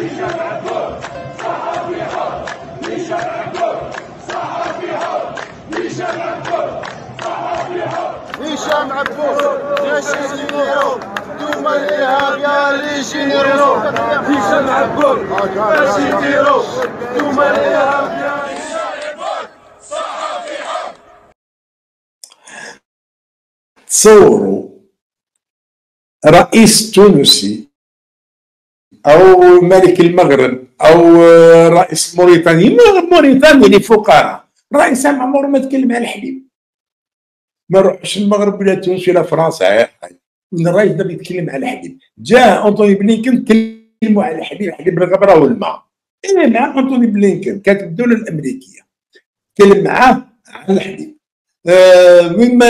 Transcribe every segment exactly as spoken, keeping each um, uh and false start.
هشام عبود يا شيرينيرو دوما الإرهاب يا ليجينيرو هشام عبود يا شيرينيرو دوما الإرهاب يا تصوروا رئيس تونسي او ملك المغرب او رئيس موريتاني، موريتانيا اللي فقراء، رئيس عمره ما تكلم على الحليب، ما روحش المغرب ولا تونس ولا فرنسا، الرئيس دا بيتكلم على الحليب. جاء انطوني بلينكن تكلموا على الحليب، الحليب الغبره والماء. ايه مع انطوني بلينكن كاتب الدوله الامريكيه تكلم معاه على الحليب. آه مما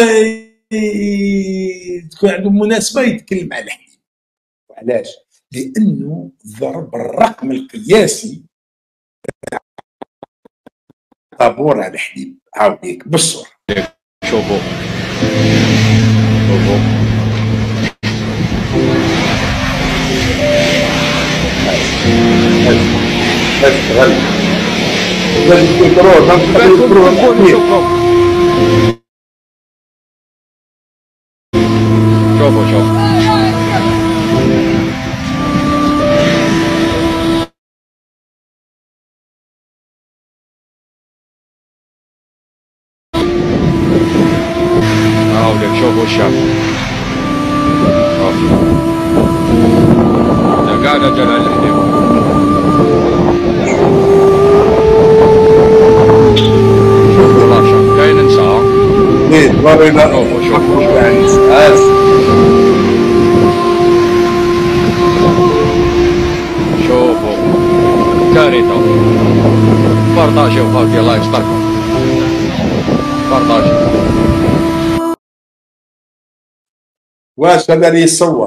تكون عنده مناسبه يتكلم على الحليب. وعلاش؟ لانه ضرب الرقم القياسي طابور على الحليب. عاوديك بالصوره شوفوا شوفوا غالي غالي الكنترول شوفوا شوفوا شوفوا الشاب قاعد اجل على الحليب. والله شوف كاين نساء ايه ورينا شوفوا شوفوا شوفوا كارثة. بارطاجيو خاوتي الله يستركم، بارطاجيو. واش هذا اللي يصور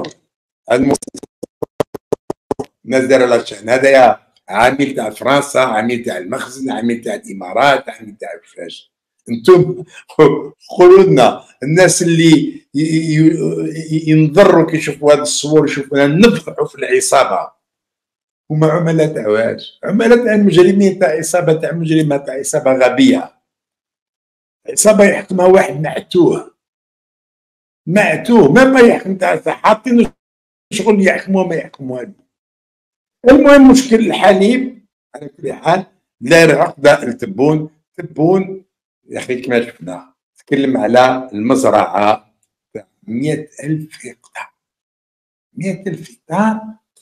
الناس دايره لاشين؟ هذايا عامل تاع فرنسا، عامل تاع المخزن، عامل تاع الامارات، عامل تاع فاش. انتم قولوا لنا الناس اللي ينضروا كي يشوفوا هذا الصور، يشوفونا نفضحوا في العصابه. هما عملاء تاع واش؟ عملاء تاع المجرمين، تاع عصابه تاع مجرمه، تاع عصابه غبيه، عصابه يحكمها واحد معتوه معتوه ما ما يحكم تاع حاطين شغل يحكموه ما يحكموه. المهم مشكل الحليب على كل حال لا يرهق دا التبون. تبون يا اخي كما شفنا تكلم على المزرعه تاع مئة ألف هكتار، مئة ألف هكتار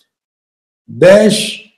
باش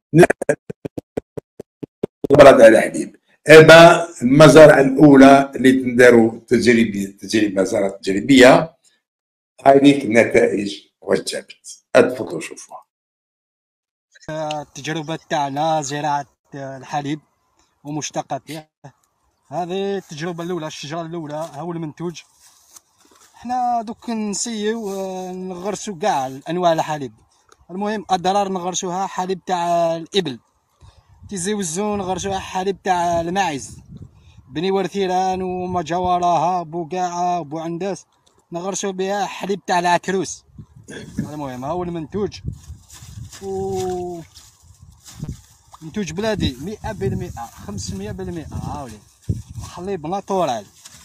نبرد على الحليب. هذا المزارع الاولى اللي تنداروا تجريبيه، تجربه مزارع تجريبيه. هذيك النتائج واش جابت، ادخلوا شوفوها. التجربه تاعنا زراعه الحليب ومشتقاته، هذه التجربه الاولى، الشجره الاولى هو المنتوج. حنا دوك نسيو نغرسو كاع انواع الحليب. المهم اضرار نغرسوها حليب تاع الابل، تيزي وزو نغرسوها حليب تاع الماعز، بني ورثيران وما جواراها بوقاعه بوعنداس نغرسو بها حليب تاع العكروس. المهم هو المنتوج، و منتوج بلادي مئة بالمئة، خمسمية بالمئة. هاولي حليب ناتورال.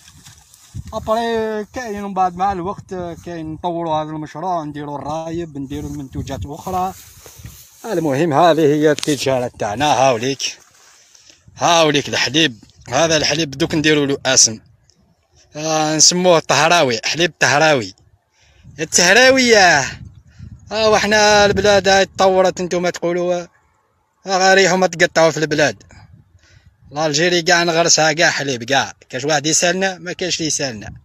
ابري كاين من بعد مع الوقت كاين نطوروا هذا المشروع، نديروا الرايب، نديروا المنتوجات اخرى. المهم هذه هي التجاره تاعنا. هاوليك هاوليك الحليب، هذا الحليب دوك نديروا له اسم، آه نسموه الطهراوي، حليب طهراوي التهراويه. ها وحنا البلاد هاي تطورت، نتوما تقولوا غا ريحوا ما تقطعوا في البلاد. الجيري كاع نغرسها كاع حليب كاع، كاش واحد يسالنا؟ ما كاش اللي يسالنا.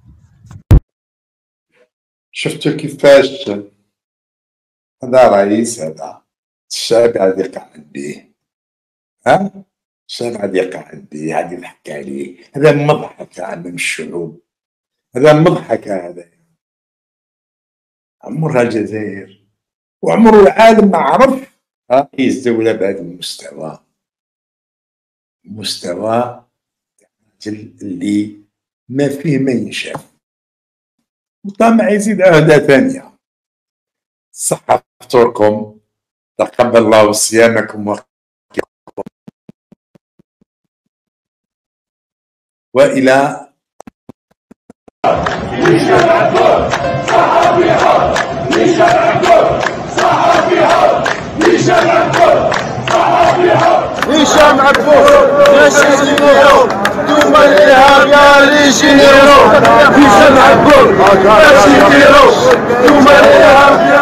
شفتوا كيفاش هذا رئيس، هذا الشعب غادي يقعد به، ها الشعب غادي يقعد به، غادي يضحك عليه. هذا مضحكه امام الشعوب، هذا مضحكه. هذا عمرها الجزائر وعمر العالم ما عرف رئيس دولة بهذا المستوى، مستوى اللي ما فيه ما ينشاف. وطمع يزيد عهدة ثانية. صحة فطوركم تقبل الله صيامكم وقيامكم. وإلى هشام عبود ناشي جينيرو دوم الارهاب يا لي جينيرو. هشام عبود ناشي جينيرو دوم الارهاب.